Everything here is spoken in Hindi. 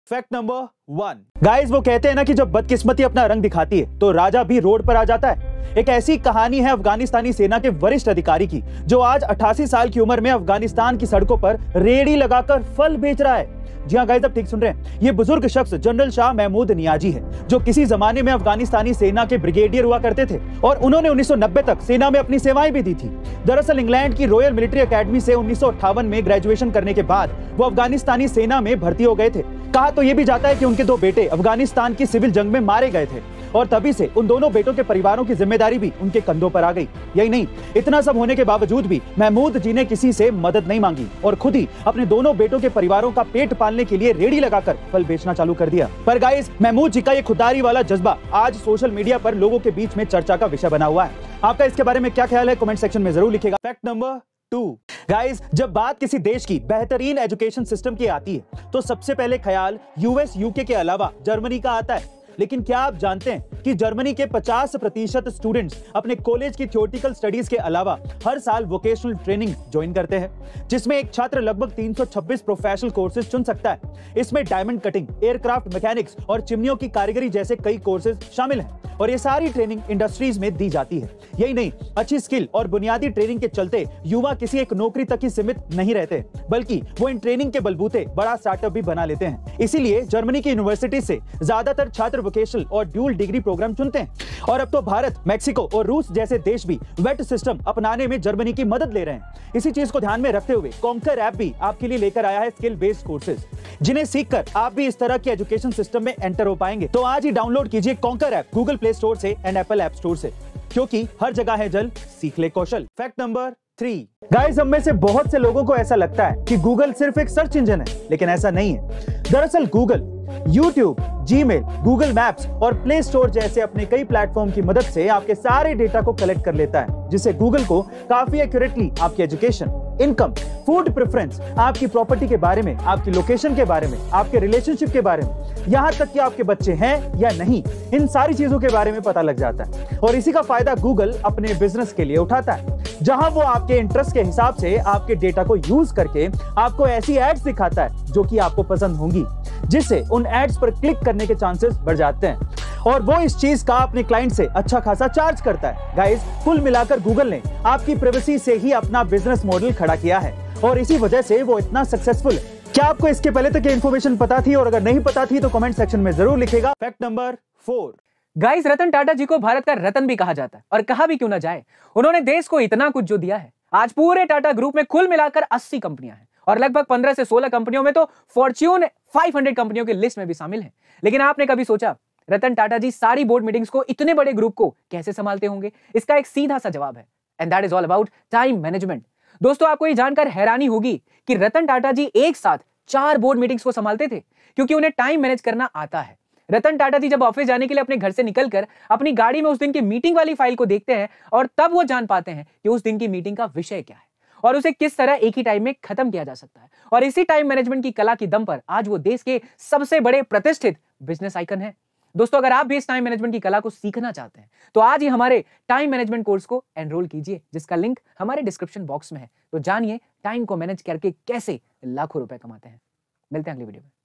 फैक्ट नंबर 1 गाइस, वो कहते हैं ना कि जब बदकिस्मती अपना रंग दिखाती है तो राजा भी रोड पर आ जाता है। एक ऐसी कहानी है अफगानिस्तानी सेना के वरिष्ठ अधिकारी की, जो आज 88 साल की उम्र में अफगानिस्तान की सड़कों पर रेहड़ी लगाकर फल बेच रहा है। जी हाँ गाइस, आप ठीक सुन रहे हैं। ये बुजुर्ग शख्स जनरल शाह महमूद नियाजी है, जो किसी जमाने में अफगानिस्तानी सेना के ब्रिगेडियर हुआ करते थे और उन्होंने 1990 तक सेना में अपनी सेवाएं भी दी थी। दरअसल इंग्लैंड की रॉयल मिलिट्री एकेडमी से 1958 में ग्रेजुएशन करने के बाद वो अफगानिस्तानी सेना में भर्ती हो गए थे। कहा तो ये भी जाता है कि उनके 2 बेटे अफगानिस्तान की सिविल जंग में मारे गए थे और तभी से उन दोनों बेटों के परिवारों की जिम्मेदारी भी उनके कंधों पर आ गई। यही नहीं, इतना सब होने के बावजूद भी महमूद जी ने किसी से मदद नहीं मांगी और खुद ही अपने दोनों बेटों के परिवारों का पेट पालने के लिए रेहड़ी लगाकर फल बेचना चालू कर दिया। पर गाइस, महमूद जी का ये खुददारी वाला जज्बा आज सोशल मीडिया पर लोगों के बीच में चर्चा का विषय बना हुआ है। आपका इसके बारे में क्या ख्याल है, कमेंट सेक्शन में जरूर लिखिएगा। फैक्ट नंबर 2 गाइस, जब बात किसी देश की बेहतरीन एजुकेशन सिस्टम की आती है तो सबसे पहले ख्याल यूएस यूके के अलावा जर्मनी का आता है। लेकिन क्या आप जानते हैं कि जर्मनी के 50% स्टूडेंट्स अपने कॉलेज की थ्योरेटिकल स्टडीज के अलावा हर साल वोकेशनल ट्रेनिंग ज्वाइन करते हैं, जिसमें एक छात्र लगभग 326 प्रोफेशनल कोर्सेज चुन सकता है। इसमें डायमंड कटिंग, एयरक्राफ्ट मैकेनिक्स और चिमनियों की कारीगरी जैसे कई कोर्सेज शामिल हैं और ये सारी ट्रेनिंग इंडस्ट्रीज में दी जाती है। यही नहीं, अच्छी स्किल और बुनियादी ट्रेनिंग के चलते युवा किसी एक नौकरी तक ही सीमित नहीं रहते, बल्कि वो इन ट्रेनिंग के बलबूते बड़ा स्टार्टअप भी बना लेते हैं। इसीलिए जर्मनी की यूनिवर्सिटी से ज्यादातर छात्र वोकेशनल और ड्यूल डिग्री प्रोग्राम चुनते हैं और अब तो भारत, मैक्सिको और रूस जैसे देश भी वेट सिस्टम अपनाने में जर्मनी की मदद ले रहे हैं। इसी चीज को ध्यान में रखते हुए कॉन्कर ऐप भी आपके लिए लेकर आया है स्किल बेस्ड कोर्सेज, जिन्हें सीखकर आप भी इस तरह के एजुकेशन सिस्टम में एंटर हो पाएंगे। तो आज ही डाउनलोड कीजिए Conquer app Google Play Store से एंड एप्पल ऐप स्टोर से, क्योंकि हर जगह है जल, सीख ले कौशल। फैक्ट नंबर 3 गाइस, हम में से बहुत से लोगों को ऐसा लगता है कि गूगल सिर्फ एक सर्च इंजन है, लेकिन ऐसा नहीं है। दरअसल Google YouTube, Gmail, Google Maps और प्ले स्टोर जैसे अपने कई प्लेटफॉर्म की मदद से आपके सारे डेटा को कलेक्ट कर लेता है, जिससे गूगल को काफी एक्यूरेटली आपकी एजुकेशन, इनकम, फूड प्रेफरेंस, आपकी प्रॉपर्टी के बारे में, आपकी लोकेशन के बारे में, आपके रिलेशनशिप के बारे में, यहाँ तक कि आपके बच्चे हैं या नहीं, इन सारी चीजों के बारे में पता लग जाता है। और इसी का फायदा गूगल अपने बिजनेस के लिए उठाता है, जहां वो आपके इंटरेस्ट के हिसाब से आपके डेटा को यूज करके आपको ऐसी एड्स दिखाता है जो कि आपको पसंद होंगी, जिससे उन एड्स पर क्लिक करने के चांसेस बढ़ जाते हैं और वो इस चीज का अपने क्लाइंट से अच्छा खासा चार्ज करता है। गाइस, कुल मिलाकर गूगल ने आपकी प्राइवेसी से ही अपना बिजनेस मॉडल खड़ा किया है और इसी वजह से वो इतना सक्सेसफुल है। क्या आपको इसके पहले तक ये इन्फॉर्मेशन पता थी, और अगर नहीं पता थी तो कमेंट सेक्शन में जरूर लिखेगा। Fact number 4 guys, Ratan Tata ji को भारत का रतन भी कहा जाता है और कहा भी क्यों ना जाए, उन्होंने देश को इतना कुछ जो दिया है। आज पूरे टाटा ग्रुप में कुल मिलाकर 80 कंपनियां हैं और लगभग 15 से 16 कंपनियों में तो फॉर्च्यून 500 कंपनियों की लिस्ट में भी शामिल है। लेकिन आपने कभी सोचा रतन टाटा जी सारी बोर्ड मीटिंग्स को, इतने बड़े ग्रुप को कैसे संभालते होंगे? इसका एक सीधा सा जवाब है, and that is all about time management. दोस्तों, आपको ये जानकर हैरानी होगी कि रतन टाटा जी एक साथ 4 बोर्ड मीटिंग्स को संभालते थे, क्योंकि उन्हें टाइम मैनेज करना आता है। रतन टाटा जी जब ऑफिस जाने के लिए अपने घर से निकलकर अपनी गाड़ी में उस दिन की मीटिंग वाली फाइल को देखते हैं और तब वो जान पाते हैं कि उस दिन की मीटिंग का विषय क्या है और उसे किस तरह एक ही टाइम में खत्म किया जा सकता है। और इसी टाइम मैनेजमेंट की कला की दम पर आज वो देश के सबसे बड़े प्रतिष्ठित बिजनेस आइकन है। दोस्तों, अगर आप भी इस टाइम मैनेजमेंट की कला को सीखना चाहते हैं तो आज ही हमारे टाइम मैनेजमेंट कोर्स को एनरोल कीजिए, जिसका लिंक हमारे डिस्क्रिप्शन बॉक्स में है। तो जानिए टाइम को मैनेज करके कैसे लाखों रुपए कमाते हैं। मिलते हैं अगली वीडियो में।